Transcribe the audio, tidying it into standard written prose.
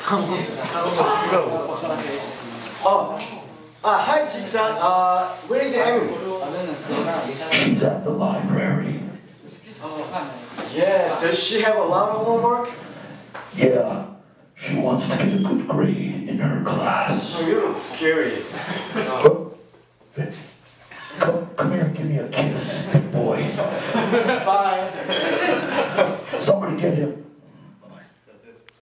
Hi Jigsock. Where is Amy? She's at the library. Yeah, does she have a lot of homework? Yeah, she wants to get a good grade in her class. Oh, you look scary. Come here and give me a kiss, big boy. Bye. Somebody get him.